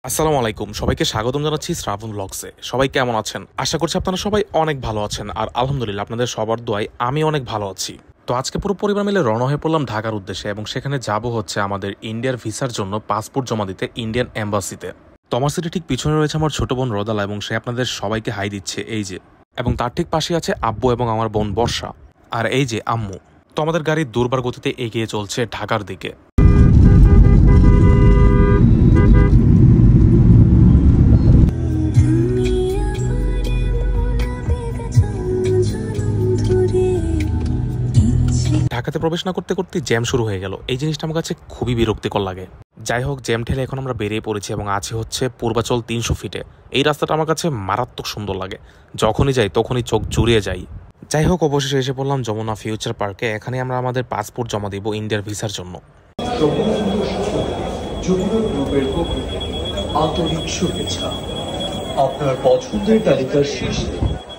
আসসালামু আলাইকুম, সবাইকে স্বাগতম জানাচ্ছি শ্রাবণ ব্লগসে। সবাই কেমন আছেন? আশা করছি আপনারা সবাই অনেক ভালো আছেন, আর আলহামদুলিল্লাহ আপনাদের সবার দোয়ায় আমি অনেক ভালো আছি। তো আজকে পুরো পরিবার মিলে রওনা হয়ে পড়লাম ঢাকার উদ্দেশ্যে, এবং সেখানে যাব হচ্ছে আমাদের ইন্ডিয়ার ভিসার জন্য পাসপোর্ট জমা দিতে ইন্ডিয়ান এম্বাসিতে। তো আমার সিটি ঠিক পিছনে রয়েছে আমার ছোট বোন রোদালা, এবং সে আপনাদের সবাইকে হাই দিচ্ছে এই যে। এবং তার ঠিক পাশে আছে আব্বু এবং আমার বোন বর্ষা, আর এই যে আম্মু। তো আমাদের গাড়ি দুর্বার গতিতে এগিয়ে চলছে ঢাকার দিকে। ঢাকাতে প্রবেশ না করতে করতে জ্যাম শুরু হয়ে গেল। এই জিনিসটা আমার কাছে খুবই বিরক্তিকর লাগে। যাই হোক, জ্যাম ঠেলে এখন আমরা বেরিয়ে পড়েছি এবং আছি হচ্ছে পূর্বাচল 300 ফিটে। এই রাস্তাটা আমার কাছে মারাত্মক সুন্দর লাগে, যখনই যাই তখনই চোখ জুড়িয়ে যাই। যাই হোক, অবশেষে এসে পড়লাম যমুনা ফিউচার পার্কে। এখানে আমরা আমাদের পাসপোর্ট জমা দিব ইন্ডিয়ার ভিসার জন্য। আন্তরিক শুভেচ্ছা। আপনার পছন্দের তালিকার শীর্ষে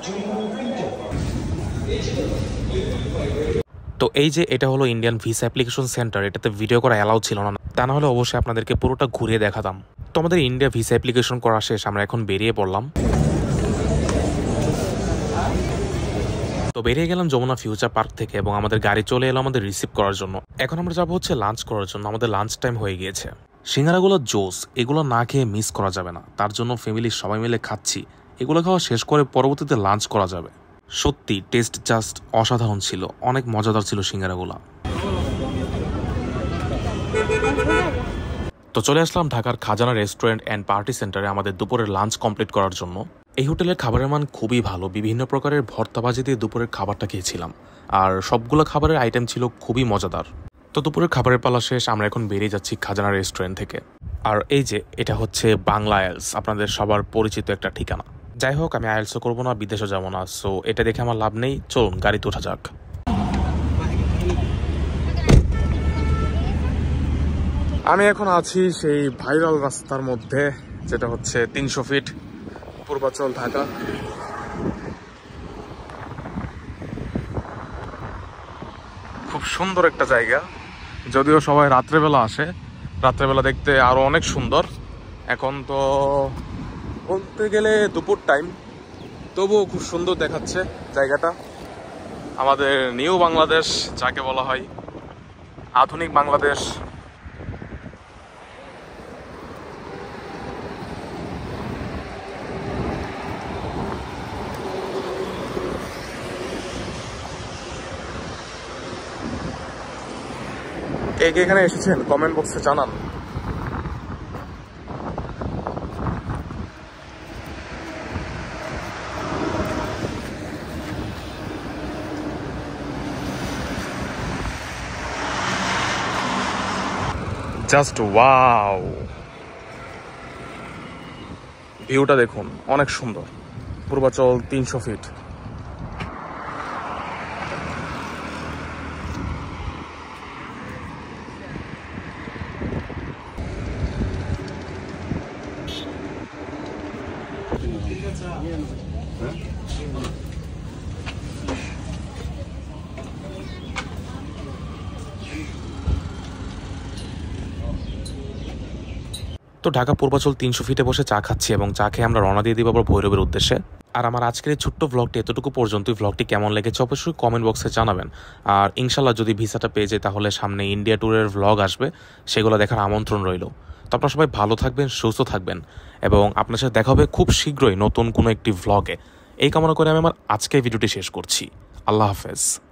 তো এই যে এটা হলো ইন্ডিয়ান ভিসা অ্যাপ্লিকেশন সেন্টার। এটাতে ভিডিও করা অ্যালাউ ছিল না, তা না হলে অবশ্যই আপনাদেরকে পুরোটা ঘুরিয়ে দেখাতাম। তো আমাদের ইন্ডিয়া ভিসা অ্যাপ্লিকেশন করা শেষ, আমরা এখন বেরিয়ে পড়লাম। তো বেরিয়ে গেলাম যমুনা ফিউচার পার্ক থেকে, এবং আমাদের গাড়ি চলে এলো আমাদের রিসিভ করার জন্য। এখন আমরা যাবো হচ্ছে লাঞ্চ করার জন্য। আমাদের লাঞ্চ টাইম হয়ে গিয়েছে। সিঙ্গারাগুলো জোস, এগুলো না খেয়ে মিস করা যাবে না। তার জন্য ফ্যামিলির সবাই মিলে খাচ্ছি। এগুলো খাওয়া শেষ করে পরবর্তীতে লাঞ্চ করা যাবে। সত্যি টেস্ট জাস্ট অসাধারণ ছিল, অনেক মজাদার ছিল সিঙ্গারাগুলো। তো চলে আসলাম ঢাকার খাজানা রেস্টুরেন্ট অ্যান্ড পার্টি সেন্টারে আমাদের দুপুরের লাঞ্চ কমপ্লিট করার জন্য। এই হোটেলের খাবারের মান খুবই ভালো। বিভিন্ন প্রকারের ভর্তাবাজি দিয়ে দুপুরের খাবারটা খেয়েছিলাম, আর সবগুলো খাবারের আইটেম ছিল খুবই মজাদার। তো দুপুরের খাবারের পালা শেষ, আমরা এখন বেরিয়ে যাচ্ছি খাজানা রেস্টুরেন্ট থেকে। আর এই যে এটা হচ্ছে বাংলা আইলস, আপনাদের সবার পরিচিত একটা ঠিকানা। যাই হোক, আমি আইলসও করবো না, বিদেশও যাবো না, সো এটা দেখে আমার লাভ নেই। চলুন গাড়িতে ওঠা যাক। আমি এখন আছি সেই ভাইরাল রাস্তার মধ্যে, যেটা হচ্ছে 300 ফিট পূর্বাচল ঢাকা। খুব সুন্দর একটা জায়গা, যদিও সবাই রাত্রেবেলা আসে। রাত্রেবেলা দেখতে আরো অনেক সুন্দর। এখন তো বলতে গেলে দুপুর টাইম, তবুও খুব সুন্দর দেখাচ্ছে জায়গাটা। আমাদের নিউ বাংলাদেশ যাকে বলা হয়, আধুনিক বাংলাদেশ। কে কে এখানে এসেছেন কমেন্ট বক্সে জানান। জাস্ট ওয়াও, ভিউটা দেখুন, অনেক সুন্দর। পূর্বাচল 300 ফিট। তো ঢাকা পূর্বাচল 300 ফিটে বসে চা খাচ্ছি, এবং চা খেয়ে আমরা রওনা দিয়ে দিব আবার ভৈরবের উদ্দেশ্যে। আর আমার আজকের এই ছোট্ট ভ্লগটি এতটুকু পর্যন্তই। ভ্লগটি কেমন লেগেছে অবশ্যই কমেন্ট বক্সে জানাবেন। আর ইনশাল্লাহ যদি ভিসাটা পেয়ে যায়, তাহলে সামনে ইন্ডিয়া ট্যুরের ভ্লগ আসবে, সেগুলো দেখার আমন্ত্রণ রইল। তো আপনারা সবাই ভালো থাকবেন, সুস্থ থাকবেন, এবং আপনার সাথে দেখা হবে খুব শীঘ্রই নতুন কোনো একটি ভ্লগে। এই কামনা করে আমি আমার আজকের ভিডিওটি শেষ করছি। আল্লাহ হাফেজ।